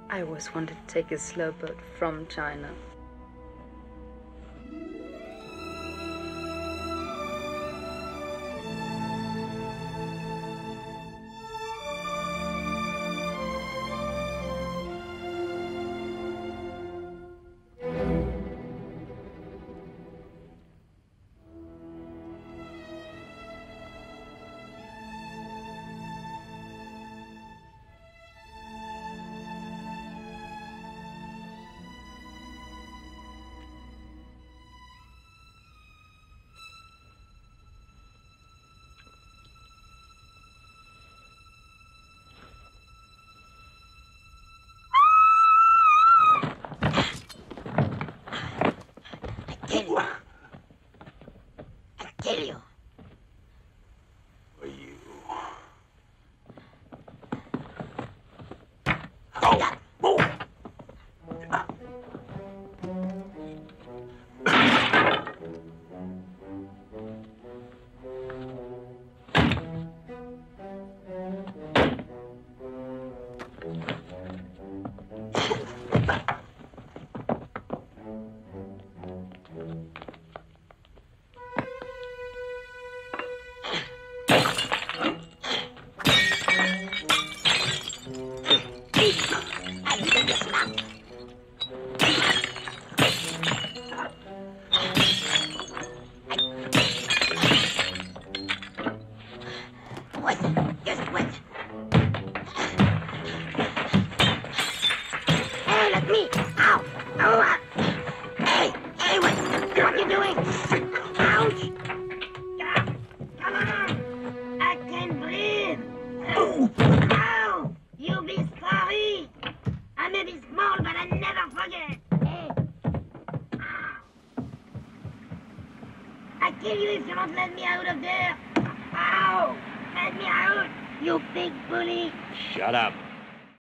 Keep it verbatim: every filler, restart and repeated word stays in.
I always wanted to take a slow boat from China. Kill you. For you. Stand up. Move. Kill you if you don't let me out of there! Ow! Let me out, you big bully! Shut up.